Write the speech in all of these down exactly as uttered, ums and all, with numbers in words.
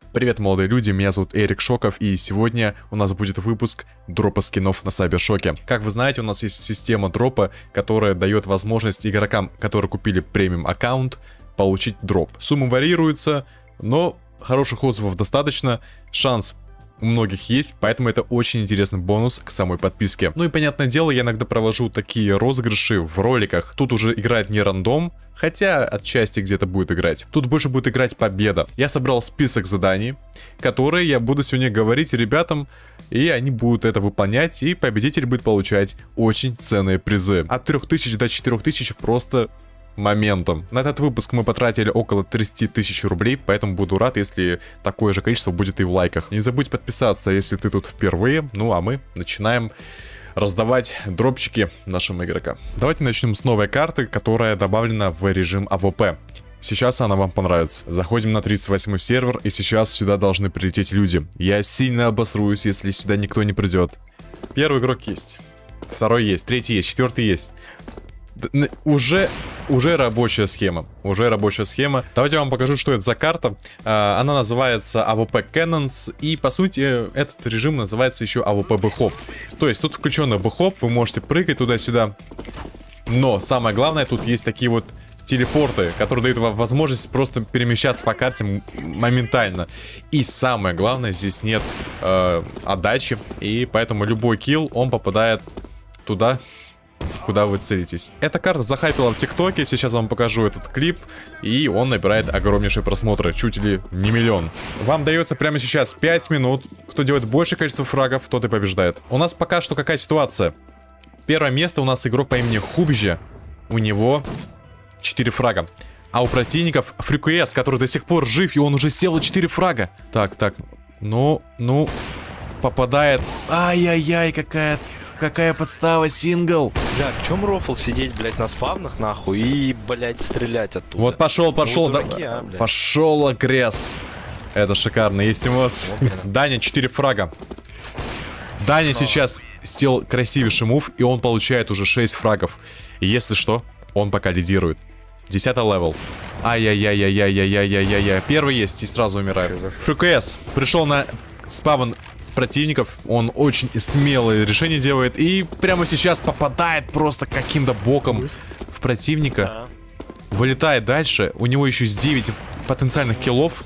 Привет, молодые люди, меня зовут Эрик Шоков, и сегодня у нас будет выпуск дропа скинов на Сайбершоке. Как вы знаете, у нас есть система дропа, которая дает возможность игрокам, которые купили премиум аккаунт, получить дроп. Суммы варьируются, но хороших отзывов достаточно, шанс у многих есть, поэтому это очень интересный бонус к самой подписке. Ну и понятное дело, я иногда провожу такие розыгрыши в роликах. Тут уже играет не рандом, хотя отчасти где-то будет играть. Тут больше будет играть победа. Я собрал список заданий, которые я буду сегодня говорить ребятам, и они будут это выполнять, и победитель будет получать очень ценные призы. От трёх тысяч до четырёх тысяч просто моментом. На этот выпуск мы потратили около тридцати тысяч рублей, поэтому буду рад, если такое же количество будет и в лайках. Не забудь подписаться, если ты тут впервые. Ну а мы начинаем раздавать дропчики нашим игрокам. Давайте начнем с новой карты, которая добавлена в режим а вэ пэ. Сейчас она вам понравится. Заходим на тридцать восьмой сервер, и сейчас сюда должны прилететь люди. Я сильно обосруюсь, если сюда никто не придет. Первый игрок есть, второй есть, третий есть, четвертый есть. Уже, уже рабочая схема. Уже рабочая схема. Давайте я вам покажу, что это за карта. Она называется а вэ пэ Cannons. И по сути этот режим называется еще а вэ пэ Бэхоп. То есть тут включенный бэхоп. Вы можете прыгать туда-сюда. Но самое главное, тут есть такие вот телепорты, которые дают вам возможность просто перемещаться по карте моментально. И самое главное, здесь нет э, отдачи. И поэтому любой килл, он попадает туда, куда вы целитесь. Эта карта захайпила в ТикТоке. Сейчас вам покажу этот клип. И он набирает огромнейшие просмотры. Чуть ли не миллион. Вам дается прямо сейчас пять минут. Кто делает большее количество фрагов, тот и побеждает. У нас пока что какая ситуация? Первое место у нас игрок по имени Хубжи. У него четыре фрага. А у противников FreakOS, который до сих пор жив, и он уже сделал четыре фрага. Так, так. Ну, ну. Попадает. Ай-яй-яй, какая... Какая подстава, сингл. Бля, в чем рофл сидеть, блядь, на спавнах, нахуй, и, блядь, стрелять оттуда? Вот пошел, пошел, ну, дураки, да... а, пошел агресс. Это шикарно, есть эмоции. Даня, четыре фрага. Даня сейчас сделал красивейший мув, и он получает уже шесть фрагов. И если что, он пока лидирует. десятый левел. Ай-яй-яй-яй-яй-яй-яй-яй-яй. Первый есть и сразу умирает. FreakOS пришел на спавн противников, он очень смелое решение делает и прямо сейчас попадает просто каким-то боком в противника, вылетает дальше, у него еще есть девять потенциальных киллов,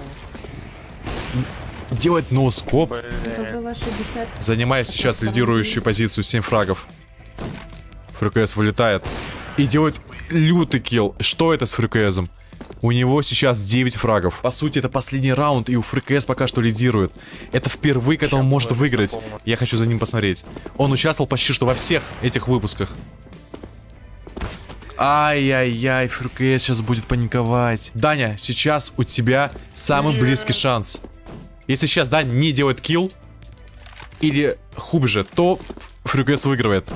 делает ноускоп, занимая сейчас лидирующую позицию, семь фрагов. FreakOS вылетает и делает лютый килл. Что это с FreakOS? У него сейчас девять фрагов. По сути, это последний раунд, и у FreakOS пока что лидирует. Это впервые, когда он может выиграть. Я хочу за ним посмотреть. Он участвовал почти что во всех этих выпусках. Ай-яй-яй, FreakOS сейчас будет паниковать. Даня, сейчас у тебя самый близкий шанс. Если сейчас Даня не делает килл, или хуже, то FreakOS выигрывает.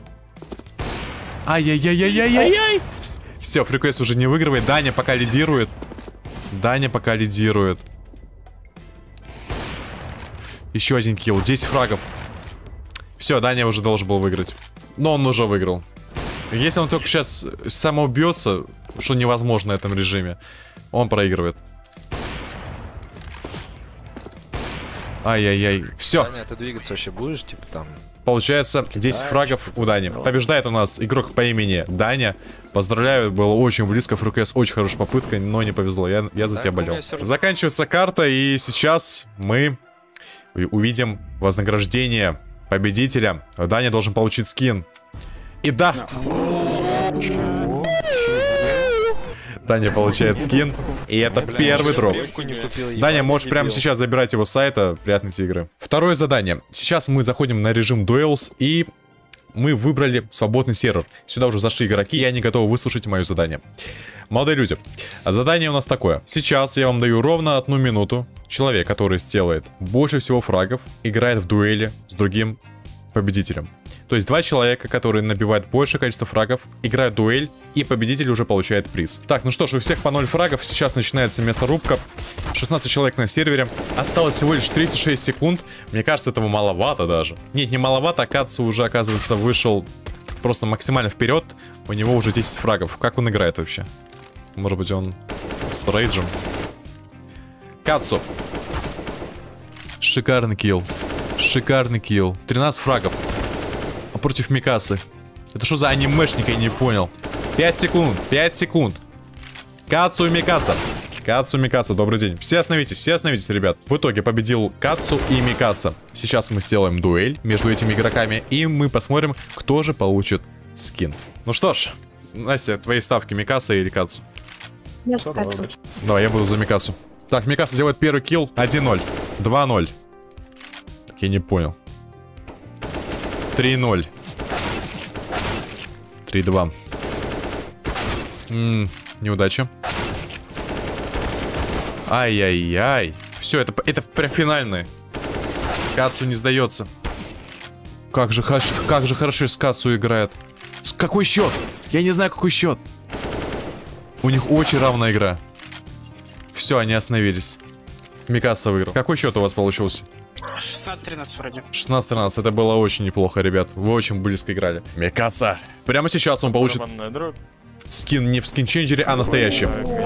Ай-яй-яй-яй-яй-яй-яй. Все, FreakOS уже не выигрывает. Даня пока лидирует. Даня пока лидирует. Еще один килл. десять фрагов. Все, Даня уже должен был выиграть. Но он уже выиграл. Если он только сейчас самоубьется, что невозможно в этом режиме, он проигрывает. Ай-яй-яй. Все. Даня, ты двигаться вообще будешь, типа там... Получается десять фрагов у Дани. Побеждает у нас игрок по имени Даня. Поздравляю, было очень близко. FreakOS очень хорошая попытка, но не повезло. Я, я за тебя болел. Заканчивается карта, и сейчас мы увидим вознаграждение победителя. Даня должен получить скин. И да! Даня получает скин. И это первый дроп. Даня, можешь прямо сейчас забирать его с сайта. Приятной тебе игры. Второе задание. Сейчас мы заходим на режим Duels, и мы выбрали свободный сервер. Сюда уже зашли игроки, и они готовы выслушать мое задание. Молодые люди, задание у нас такое. Сейчас я вам даю ровно одну минуту. Человек, который сделает больше всего фрагов, играет в дуэли с другим победителем. То есть два человека, которые набивают большее количество фрагов, играют дуэль, и победитель уже получает приз. Так, ну что ж, у всех по ноль фрагов. Сейчас начинается мясорубка. шестнадцать человек на сервере. Осталось всего лишь тридцать шесть секунд. Мне кажется, этого маловато даже. Нет, не маловато, Акацу уже, оказывается, вышел просто максимально вперед. У него уже десять фрагов. Как он играет вообще? Может быть, он с рейджем? Кацу. Шикарный килл. Шикарный килл. тринадцать фрагов. А против Микасы. Это что за анимешник, я не понял. пять секунд. пять секунд. Кацу и Микаса. Кацу и Микаса, добрый день. Все остановитесь, все остановитесь, ребят. В итоге победил Кацу и Микаса. Сейчас мы сделаем дуэль между этими игроками. И мы посмотрим, кто же получит скин. Ну что ж, Настя, твои ставки, Микаса или Кацу? Я за Кацу. Давай, я буду за Микасу. Так, Микаса делает первый килл. один ноль. два ноль. Я не понял. три ноль. три два. Ммм, неудача. Ай-яй-яй. Все, это, это прям финальный. Кацу не сдается. Как же, как же хорошо с Кацу играет. С какой счет? Я не знаю, какой счет. У них очень равная игра. Все, они остановились. Микаса выиграл. Какой счет у вас получился? шестнадцать тринадцать вроде. шестнадцать тринадцать. Это было очень неплохо, ребят. Вы очень близко играли. Микаса. Прямо сейчас он получит скин не в скинченджере, а настоящий.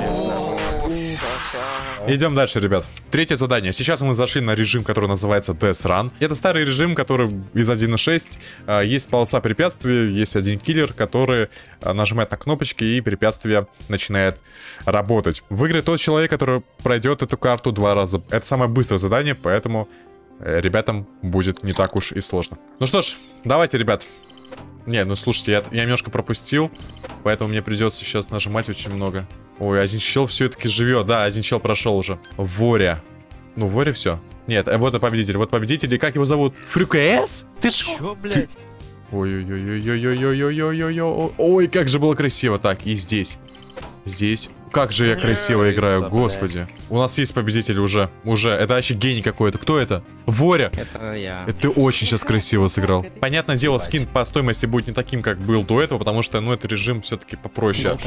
Идем дальше, ребят. Третье задание. Сейчас мы зашли на режим, который называется Death Run. Это старый режим, который из один точка шесть. Есть полоса препятствий, есть один киллер, который нажимает на кнопочки, и препятствие начинает работать. Выиграет тот человек, который пройдет эту карту два раза. Это самое быстрое задание, поэтому ребятам будет не так уж и сложно. Ну что ж, давайте, ребят. Не, ну слушайте, я, я немножко пропустил, поэтому мне придется сейчас нажимать очень много. Ой, один чел все-таки живет. Да, один чел прошел уже. Воря. Ну, Воря все. Нет, вот и победитель. Вот победитель. И как его зовут? Фрюкс? Ты шо? Чё, блядь? Ой-ой-ой-ой-ой-ой-ой-ой-ой-ой. Ой, как же было красиво. Так, и здесь. Здесь. Как же я красиво играю, господи. У нас есть победитель уже. Уже. Это вообще гений какой-то. Кто это? Воря. Это я. Ты очень сейчас красиво сыграл. Понятное дело, скин по стоимости будет не таким, как был до этого, потому что, ну, это режим все-таки попроще.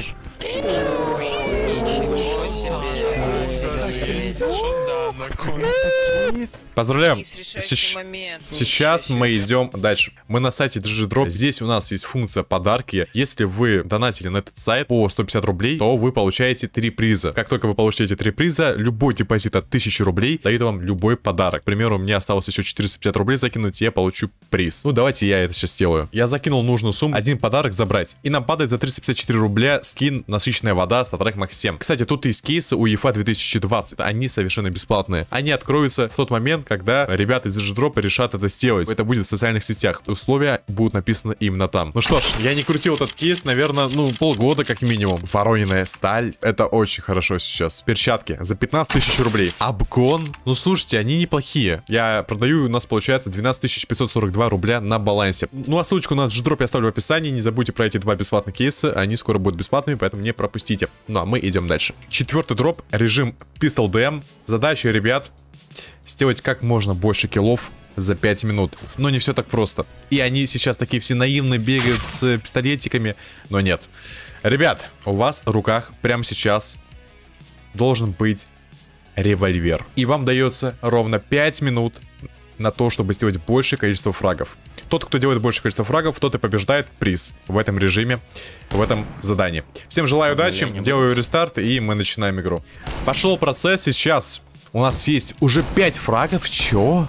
Поздравляем! Сеч... Сейчас мы идем дальше. Мы на сайте джи джи дроп. Здесь у нас есть функция подарки. Если вы донатили на этот сайт по сто пятьдесят рублей, то вы получаете три приза. Как только вы получите эти три приза, любой депозит от тысячи рублей дает вам любой подарок. К примеру, мне осталось еще четыреста пятьдесят рублей закинуть, и я получу приз. Ну, давайте я это сейчас сделаю. Я закинул нужную сумму, один подарок забрать. И нам падает за триста пятьдесят четыре рубля скин «Насыщенная вода» StatTrak Max семь. Кстати, тут есть кейсы у ЕФА две тысячи двадцать. Они совершенно бесплатные. Они откроются в тот момент, когда ребята из джи джи дроп решат это сделать. Это будет в социальных сетях. Условия будут написаны именно там. Ну что ж, я не крутил этот кейс, наверное, ну, полгода как минимум. Вороненая сталь. Это очень хорошо сейчас. Перчатки за пятнадцать тысяч рублей. Обгон. Ну, слушайте, они неплохие. Я продаю, у нас получается двенадцать тысяч пятьсот сорок два рубля на балансе. Ну, а ссылочку на джи джи дроп я оставлю в описании. Не забудьте про эти два бесплатных кейса. Они скоро будут бесплатными, поэтому не пропустите. Ну, а мы идем дальше. Четвертый дроп. Режим Pistol ди эм. Задача, ребят, сделать как можно больше киллов за пять минут. Но не все так просто. И они сейчас такие все наивные, бегают с пистолетиками. Но нет. Ребят, у вас в руках прямо сейчас должен быть револьвер. И вам дается ровно пять минут на то, чтобы сделать большее количество фрагов. Тот, кто делает большее количество фрагов, тот и побеждает приз в этом режиме, в этом задании. Всем желаю удачи, делаю рестарт, и мы начинаем игру. Пошел процесс сейчас. У нас есть уже пять фрагов. Чё?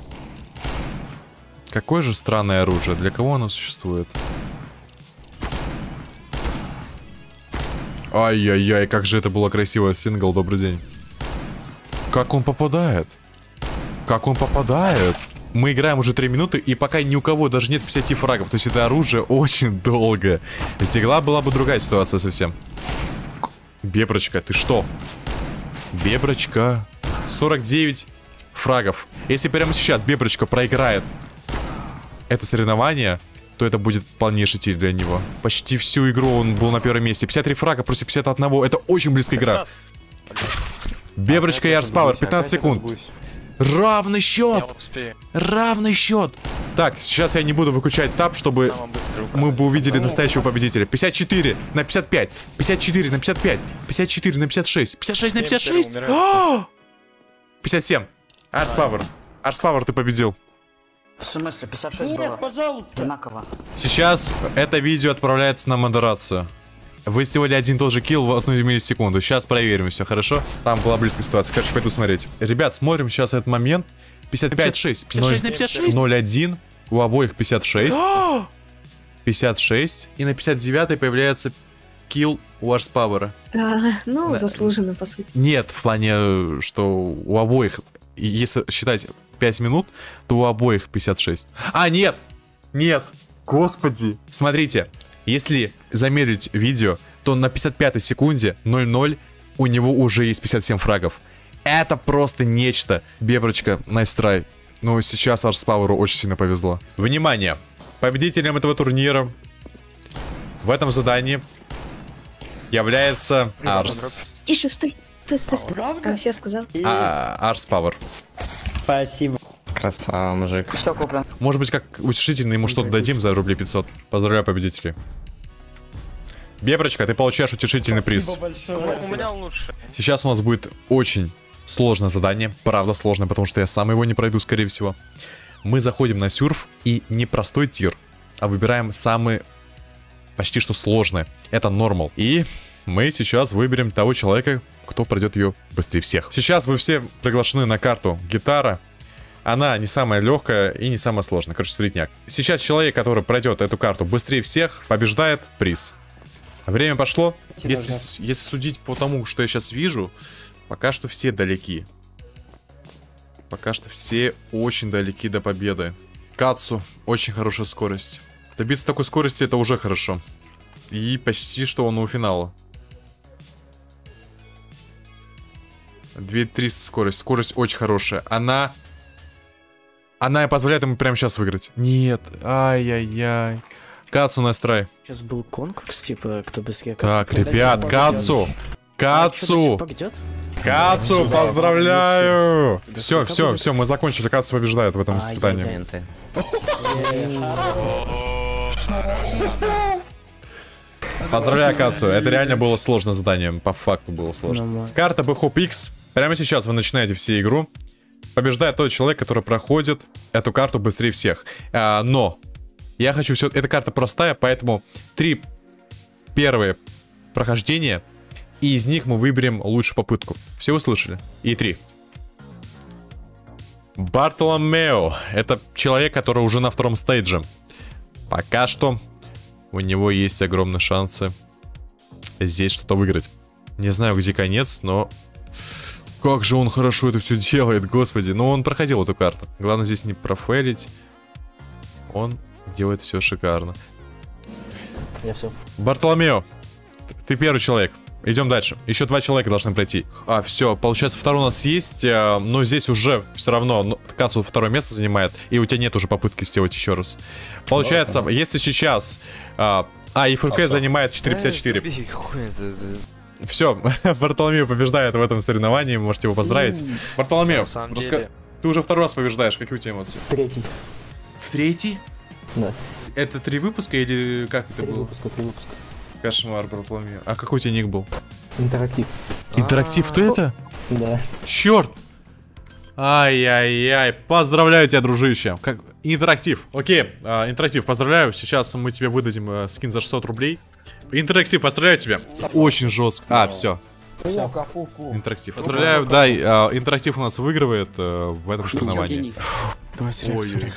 Какое же странное оружие. Для кого оно существует? Ай-яй-яй, как же это было красиво. Сингл, добрый день. Как он попадает? Как он попадает? Мы играем уже три минуты, и пока ни у кого даже нет пятидесяти фрагов. То есть это оружие очень долго. С игла была бы другая ситуация совсем. Беброчка, ты что? Беброчка. сорок девять фрагов. Если прямо сейчас Беброчка проиграет это соревнование, то это будет полнейший тиль для него. Почти всю игру он был на первом месте. пятьдесят три фрага против пятьдесят один. Это очень близкая игра. Беброчка и Арспауэр. пятнадцать секунд. Равный счет. Равный счет. Так, сейчас я не буду выключать таб, чтобы мы бы увидели настоящего победителя. пятьдесят четыре на пятьдесят пять. пятьдесят четыре на пятьдесят пять. пятьдесят четыре на пятьдесят шесть. пятьдесят шесть на пятьдесят шесть. пятьдесят семь. Арспауэр. Арспауэр, ты победил. В смысле, пятьдесят шесть было? Нет, пожалуйста. Одинаково. Сейчас это видео отправляется на модерацию. Вы сделали один и тот же килл в одну миллисекунду. Сейчас проверим все, хорошо? Там была близкая ситуация. Короче, пойду смотреть. Ребят, смотрим сейчас этот момент. пятьдесят пять шесть. пятьдесят шесть на пятьдесят шесть? ноль один. У обоих пятьдесят шесть. пятьдесят шесть. И на пятьдесят девятой появляется килл у Арспауэра. А, ну, Да. заслуженно, по сути. Нет, в плане, что у обоих, если считать пять минут, то у обоих пятьдесят шесть. А, нет! Нет! Господи! Смотрите, если замерить видео, то на пятьдесят пятой секунде ноль ноль у него уже есть пятьдесят семь фрагов. Это просто нечто. Беброчка, nice try. Но сейчас Арспауэру очень сильно повезло. Внимание! Победителем этого турнира в этом задании является Арс... Тише, стой. Стой, стой, стой. А, все сказал. А, Арспауэр. Спасибо. Красава, мужик. Все куплен. Может быть, как утешительно ему что-то дадим за рублей пятьсот. Поздравляю победителей. Беброчка, ты получаешь утешительный приз. Спасибо большое. У меня лучше. Сейчас у нас будет очень сложное задание. Правда сложное, потому что я сам его не пройду, скорее всего. Мы заходим на сюрф и не простой тир, а выбираем самый почти что сложное. Это нормал. И мы сейчас выберем того человека, кто пройдет ее быстрее всех. Сейчас вы все приглашены на карту гитара. Она не самая легкая и не самая сложная. Короче, средняк. Сейчас человек, который пройдет эту карту быстрее всех, побеждает приз. Время пошло. Если, если судить по тому, что я сейчас вижу, пока что все далеки. Пока что все очень далеки до победы. Кацу, очень хорошая скорость. Добиться такой скорости — это уже хорошо. И почти что он у финала. две тысячи триста скорость. Скорость очень хорошая. Она... Она позволяет ему прямо сейчас выиграть. Нет. Ай-яй-яй. Кацу настрой. Сейчас был конкурс, типа, кто быстрее... Так, ребят, Кацу. Кацу. Пойдет? Кацу, поздравляю. Все, все, все, мы закончили. Кацу побеждает в этом испытании. Поздравляю, Кацу. Это реально было сложное задание. По факту было сложно. Карта Бхоп X. Прямо сейчас вы начинаете все игру. Побеждает тот человек, который проходит эту карту быстрее всех. А, но я хочу все... Эта карта простая, поэтому три первые прохождения, и из них мы выберем лучшую попытку. Все вы слышали? И три. Бартоломео. Это человек, который уже на втором стейдже. Пока что у него есть огромные шансы здесь что-то выиграть. Не знаю, где конец, но... Как же он хорошо это все делает, господи. Но он проходил эту карту. Главное здесь не профейлить. Он делает все шикарно. Я все. Бартоломео, ты первый человек. Идем дальше. Еще два человека должны пройти. А, все, получается, второй у нас есть. А, но здесь уже все равно ну, Кацу второе место занимает. И у тебя нет уже попытки сделать еще раз. Получается, ну, если сейчас... А, а и ФК занимает четыре пятьдесят четыре. Все, Бартоломео побеждает в этом соревновании. Можете его поздравить. Бартоломео, раска... ты уже второй раз побеждаешь. Какие у тебя эмоции? Третий. В третий? Да. Это три выпуска или как это Три было? выпуска, три выпуска. Кошмар, Бартоломео. А какой у тебя ник был? Интерактив. Интерактив, ты это? Да. Черт! Ай-яй-яй, поздравляю тебя, дружище. Как... Интерактив. Окей, а, интерактив, поздравляю. Сейчас мы тебе выдадим а, скин за шестьсот рублей. Интерактив, поздравляю тебя. Очень жестко. А, все. Интерактив. Поздравляю, да, а, интерактив у нас выигрывает а, в этом соревновании. Ой,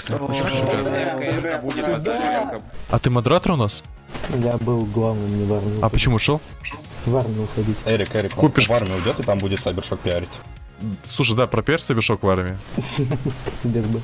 а ты модератор у нас? Я был главным, не в армию. А почему ушел? В армию уходить. Эрик, Эрик, Купишь... в армию уйдет, и там будет Сайбершок пиарить. Слушай, да, про перс Сайбершок в армии. Без бы.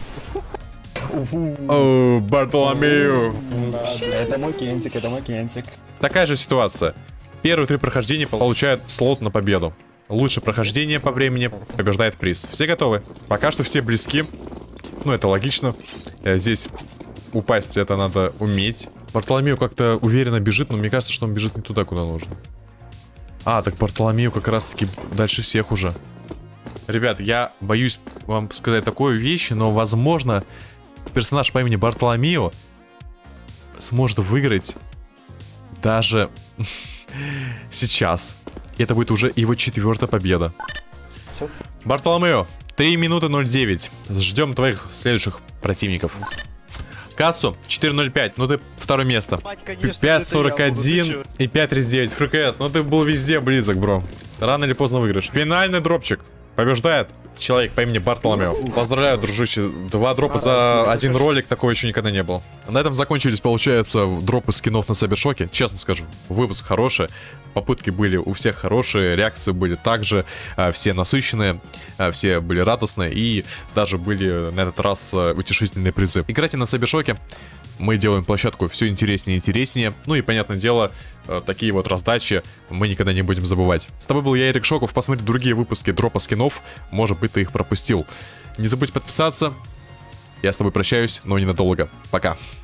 О, Бартоломео. Это мой кентик, это мой кентик. Такая же ситуация. Первые три прохождения получают слот на победу. Лучшее прохождение по времени побеждает приз. Все готовы? Пока что все близки. Ну, это логично. Здесь упасть это надо уметь. Бартоломео как-то уверенно бежит, но мне кажется, что он бежит не туда, куда нужно. А, так Бартоломео как раз-таки дальше всех уже. Ребят, я боюсь вам сказать такую вещь, но, возможно, персонаж по имени Бартоломео сможет выиграть даже сейчас. И это будет уже его четвертая победа. Все? Бартоломео, три минуты ноль девять. Ждем твоих следующих противников. Кацу четыре ноль пять, ну ты второе место. пять сорок один и пять тридцать девять. ФРКС, ну ты был везде близок, бро. Рано или поздно выиграешь. Финальный дропчик. Побеждает человек по имени Бартоломео. Поздравляю, дружище. Два дропа за один ролик, такого еще никогда не было. На этом закончились, получается, дропы скинов на Сайбершоке. Честно скажу, выпуск хороший. Попытки были у всех хорошие, реакции были также, все насыщенные, все были радостные и даже были на этот раз утешительные призы. Играйте на Сайбершоке. Мы делаем площадку все интереснее и интереснее. Ну и, понятное дело, такие вот раздачи мы никогда не будем забывать. С тобой был я, Эрик Шоков. Посмотри другие выпуски дропа скинов. Может быть, ты их пропустил. Не забудь подписаться. Я с тобой прощаюсь, но ненадолго. Пока.